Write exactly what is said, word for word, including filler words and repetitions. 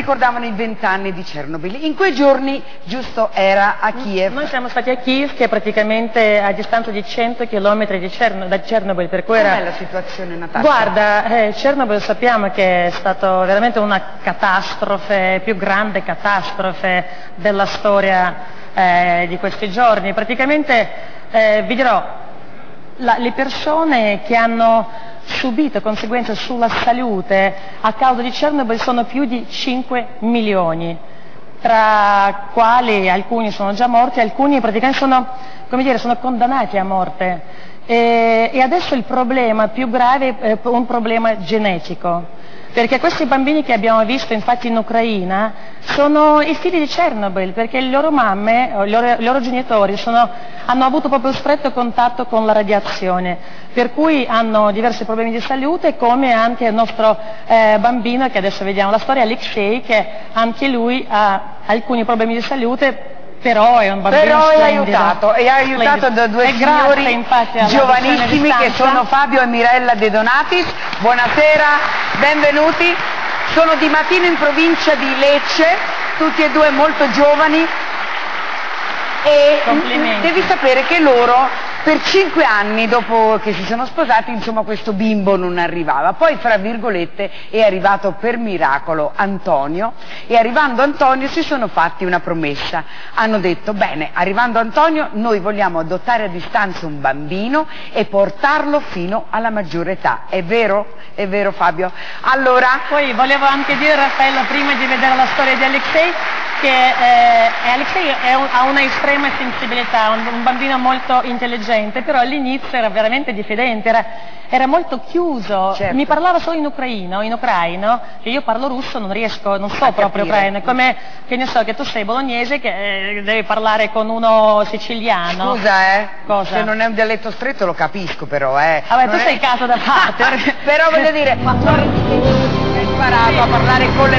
ricordavano i vent'anni di Chernobyl. In quei giorni, giusto, era a Kiev. Noi siamo stati a Kiev, che è praticamente a distanza di cento chilometri di Cherno- da Chernobyl, per cui era... Com'è la situazione, Natascia? Guarda, eh, Chernobyl sappiamo che è stata veramente una catastrofe, più grande catastrofe della storia eh, di questi giorni. Praticamente, eh, vi dirò, la, le persone che hanno subito conseguenze sulla salute a causa di Chernobyl sono più di cinque milioni, tra quali alcuni sono già morti, alcuni praticamente sono, come dire, sono condannati a morte. E, e adesso il problema più grave è un problema genetico, perché questi bambini che abbiamo visto infatti in Ucraina sono i figli di Chernobyl, perché le loro mamme, i loro, i loro genitori sono, hanno avuto proprio stretto contatto con la radiazione, per cui hanno diversi problemi di salute, come anche il nostro eh, bambino, che adesso vediamo la storia, Alexei, che anche lui ha alcuni problemi di salute, però è un bambino Però è splendido. aiutato, è aiutato Splendido. da due E signori grazie, infatti, alla giovanissimi missione che di stanza. sono Fabio e Mirella De Donatis. Buonasera, benvenuti. Sono di Matino in provincia di Lecce, tutti e due molto giovani. E Complimenti. devi sapere che loro per cinque anni dopo che si sono sposati, insomma, questo bimbo non arrivava. Poi, fra virgolette, è arrivato per miracolo Antonio, e arrivando Antonio si sono fatti una promessa. Hanno detto: bene, arrivando Antonio noi vogliamo adottare a distanza un bambino e portarlo fino alla maggiore età. È vero? È vero, Fabio? Allora... Poi volevo anche dire, Raffaella, prima di vedere la storia di Alexei, che eh, Alexei è un, ha una estrema sensibilità, un, un bambino molto intelligente, però all'inizio era veramente diffidente, era, era molto chiuso. Certo. Mi parlava solo in ucraino, in ucraino, che io parlo russo, non riesco, non so A proprio capire. ucraino, come che ne so che tu sei bolognese, che eh, devi parlare con uno siciliano. Scusa, eh, Cosa? se non è un dialetto stretto lo capisco, però, eh. Vabbè, Non tu è- sei caso da parte. Però voglio dire, Ma- hai imparato a parlare con le